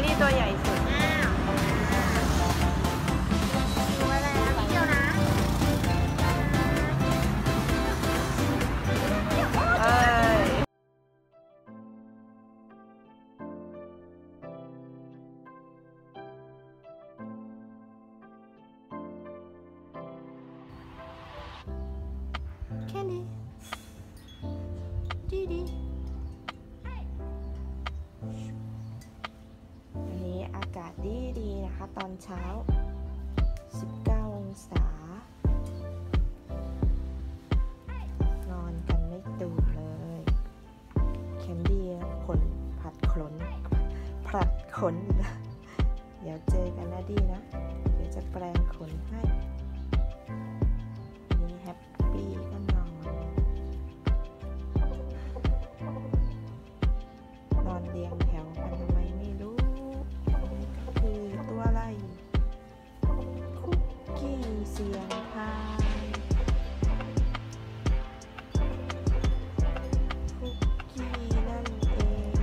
รี่ตัวใหญ่สุดดูไว้เลยนะพี่เดียวนะแค่นี้ดีวันนี้อากาศดีนะคะตอนเช้า19 องศานอนกันไม่ตื่นเลยแคมดี้ขนผลัดขนเดี๋ยวเจอกันนะดีนะเดี๋ยวจะแปลงขนให้นี่แฮปปี้ก็นอนเรียงแถวกันทำไมไม่รู้นี่ก็คือตัวอะไรคุกกี้เสียงทายคุกกี้นั่นเอง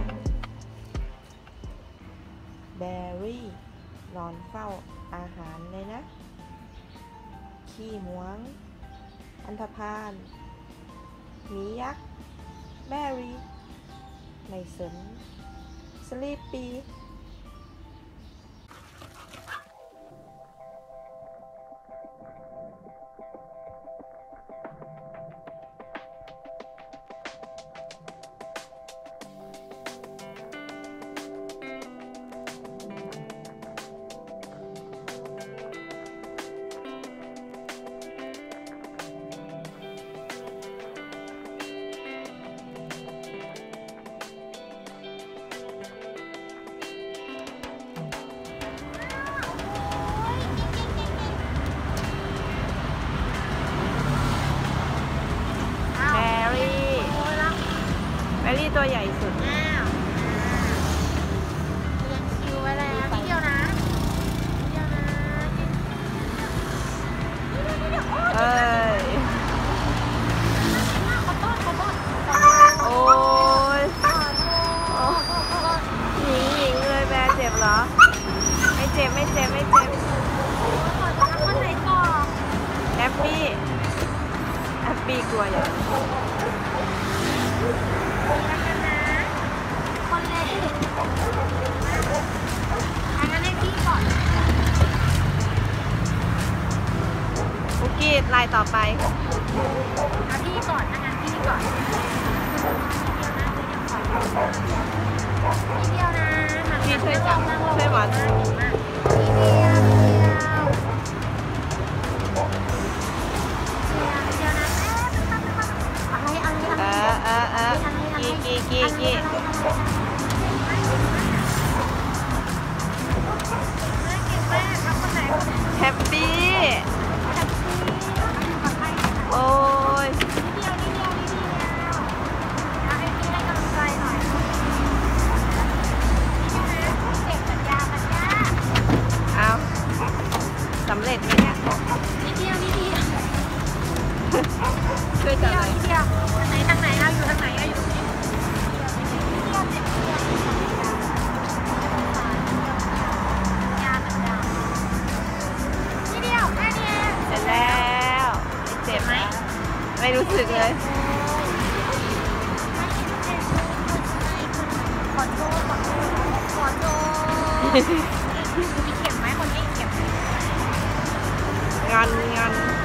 แบรี่นอนเฝ้าอาหารเลยนะขี้ม้วงอันธพาลหมียักษ์แบรี่ไม่สนสลีปปี้ตัวใหญ่สุดเรียงคิวไว้เลยนะพี่เดียวนะโอ้ยหญิงเลยแบร์เจ็บเหรอไม่เจ็บคนไหนก่อนแฮปปี้กลัวอย่างคนเล็กงั้นให้พี่ก่อนคุกกี้ลายต่อไปพี่ก่อนงั้นพี่ก่อนพี่เดียวนะพี่ช่วยจับช่วยหวานกี้แฮปปี้โอ้ยให้พี่ได้กำลังใจหน่อยเจ็บกันยาเอาสำเร็จไหมเนี่ยนิดเดียวช่วยจับหน่อยทางไหนเราอยู่ทางไหนเราอยู่นี่เสร็จแล้วเจ็บไหมไม่รู้สึกเลยขอโทษมีเข็มไหมคนนี้เข็มงอน